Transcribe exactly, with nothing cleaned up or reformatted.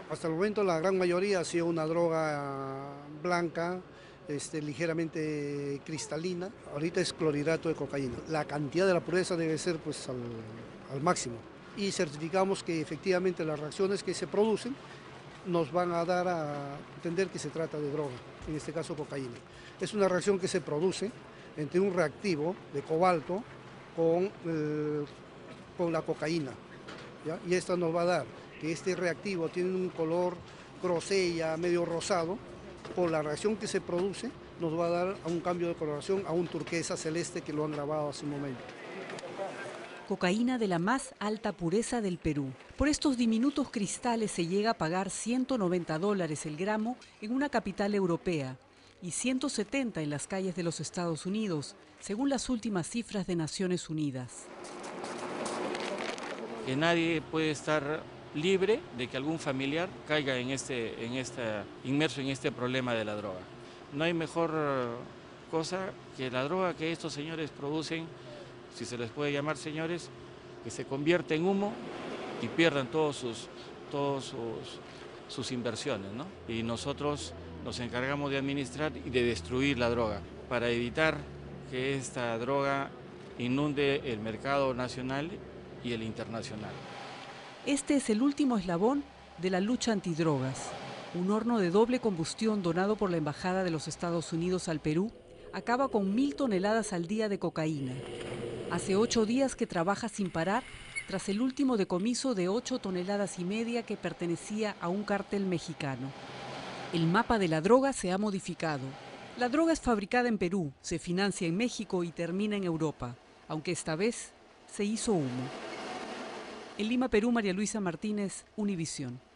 Hasta el momento la gran mayoría ha sido una droga blanca, este, ligeramente cristalina. Ahorita es clorhidrato de cocaína. La cantidad de la pureza debe ser pues al, al máximo. Y certificamos que efectivamente las reacciones que se producen nos van a dar a entender que se trata de droga, en este caso cocaína. Es una reacción que se produce entre un reactivo de cobalto con, eh, con la cocaína, ¿ya? Y esto nos va a dar que este reactivo tiene un color grosella, medio rosado. Por la reacción que se produce nos va a dar a un cambio de coloración a un turquesa celeste que lo han grabado hace un momento. Cocaína de la más alta pureza del Perú. Por estos diminutos cristales se llega a pagar ciento noventa dólares el gramo en una capital europea y ciento setenta en las calles de los Estados Unidos, según las últimas cifras de Naciones Unidas. Que nadie puede estar libre de que algún familiar caiga en este, en esta, inmerso en este problema de la droga. No hay mejor cosa que la droga que estos señores producen, si se les puede llamar señores, que se convierte en humo y pierdan todos sus, todos sus, sus inversiones, ¿no? Y nosotros nos encargamos de administrar y de destruir la droga para evitar que esta droga inunde el mercado nacional y el internacional. Este es el último eslabón de la lucha antidrogas. Un horno de doble combustión donado por la Embajada de los Estados Unidos al Perú acaba con mil toneladas al día de cocaína. Hace ocho días que trabaja sin parar tras el último decomiso de ocho toneladas y media que pertenecía a un cártel mexicano. El mapa de la droga se ha modificado. La droga es fabricada en Perú, se financia en México y termina en Europa, aunque esta vez se hizo humo. En Lima, Perú, María Luisa Martínez, Univisión.